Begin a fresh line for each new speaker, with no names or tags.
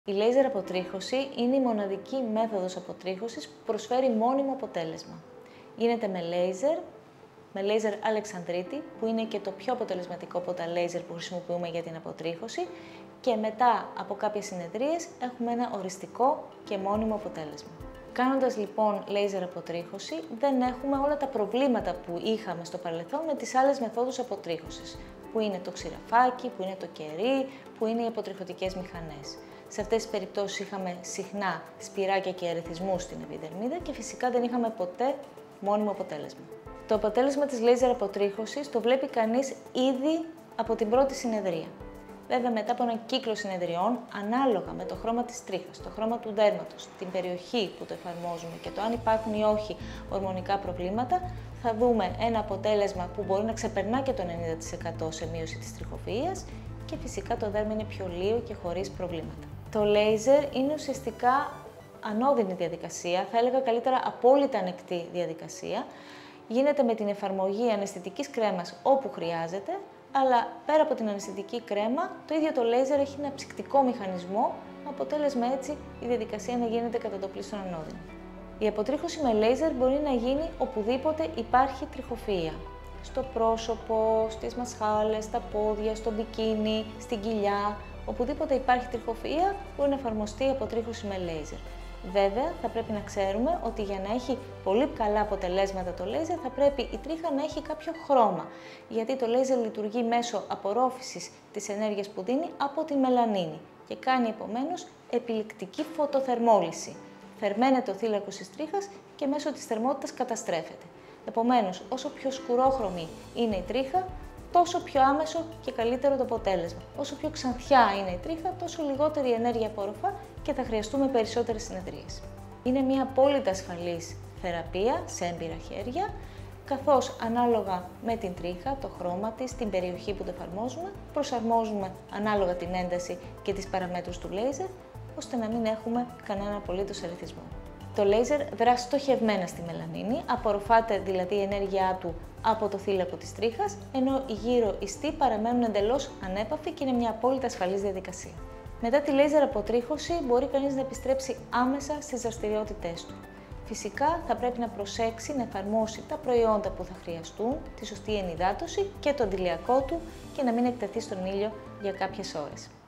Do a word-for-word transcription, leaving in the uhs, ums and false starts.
Η λέιζερ αποτρίχωση είναι η μοναδική μέθοδος αποτρίχωσης που προσφέρει μόνιμο αποτέλεσμα. Γίνεται με λέιζερ, με λέιζερ Αλεξανδρίτη, που είναι και το πιο αποτελεσματικό από τα λέιζερ που χρησιμοποιούμε για την αποτρίχωση, και μετά από κάποιες συνεδρίες έχουμε ένα οριστικό και μόνιμο αποτέλεσμα. Κάνοντας λοιπόν λέιζερ αποτρίχωση, δεν έχουμε όλα τα προβλήματα που είχαμε στο παρελθόν με τις άλλες μεθόδους αποτρίχωσης, που είναι το ξηραφάκι, που είναι το κερί, που είναι οι αποτριχωτικές μηχανές. Σε αυτές τις περιπτώσεις είχαμε συχνά σπυράκια και ερεθισμούς στην επιδερμίδα και φυσικά δεν είχαμε ποτέ μόνιμο αποτέλεσμα. Το αποτέλεσμα της λέιζερ αποτρίχωσης το βλέπει κανείς ήδη από την πρώτη συνεδρία. Βέβαια, μετά από έναν κύκλο συνεδριών, ανάλογα με το χρώμα της τρίχας, το χρώμα του δέρματος, την περιοχή που το εφαρμόζουμε και το αν υπάρχουν ή όχι ορμονικά προβλήματα, θα δούμε ένα αποτέλεσμα που μπορεί να ξεπερνά και το ενενήντα τοις εκατό σε μείωση της τριχοφυΐας και φυσικά το δέρμα είναι πιο λίο και χωρίς προβλήματα. Το λέιζερ είναι ουσιαστικά ανώδυνη διαδικασία, θα έλεγα καλύτερα απόλυτα ανεκτή διαδικασία. Γίνεται με την εφαρμογή αναισθητικής κρέμας όπου χρειάζεται, αλλά πέρα από την αναισθητική κρέμα, το ίδιο το λέιζερ έχει ένα ψυκτικό μηχανισμό, αποτέλεσμα έτσι η διαδικασία να γίνεται κατά το πλείστον ανώδυνα. Η αποτρίχωση με λέιζερ μπορεί να γίνει οπουδήποτε υπάρχει τριχοφυΐα. Στο πρόσωπο, στις μασχάλες, στα πόδια, στο μπικίνι, στην κοιλιά, οπουδήποτε υπάρχει τριχοφυΐα μπορεί να εφαρμοστεί η αποτρίχωση με λέιζερ. Βέβαια, θα πρέπει να ξέρουμε ότι για να έχει πολύ καλά αποτελέσματα το λέιζερ θα πρέπει η τρίχα να έχει κάποιο χρώμα, γιατί το λέιζερ λειτουργεί μέσω απορρόφησης της ενέργειας που δίνει από τη μελανίνη και κάνει επομένως επιλεκτική φωτοθερμόλυση. Θερμαίνεται ο θύλακος της τρίχας και μέσω της θερμότητας καταστρέφεται. Επομένως, όσο πιο σκουρόχρωμη είναι η τρίχα, τόσο πιο άμεσο και καλύτερο το αποτέλεσμα. Όσο πιο ξανθιά είναι η τρίχα, τόσο λιγότερη ενέργεια απορροφά και θα χρειαστούμε περισσότερες συνεδρίες. Είναι μια απόλυτα ασφαλής θεραπεία σε έμπειρα χέρια, καθώς ανάλογα με την τρίχα, το χρώμα της, την περιοχή που το εφαρμόζουμε, προσαρμόζουμε ανάλογα την ένταση και τις παραμέτρους του λέιζερ, ώστε να μην έχουμε κανένα απολύτως ερεθισμό. Το λέιζερ δρά στοχευμένα στη μελανίνη, απορροφάται δηλαδή η ενέργειά του από το θύλακο της τρίχας, ενώ οι γύρω ιστοί παραμένουν εντελώς ανέπαφοι και είναι μια απόλυτα ασφαλής διαδικασία. Μετά τη λέιζερ αποτρίχωση μπορεί κανείς να επιστρέψει άμεσα στις δραστηριότητές του. Φυσικά θα πρέπει να προσέξει να εφαρμόσει τα προϊόντα που θα χρειαστούν, τη σωστή ενυδάτωση και το αντιλιακό του και να μην εκτεθεί στον ήλιο για κάποιες ώρες.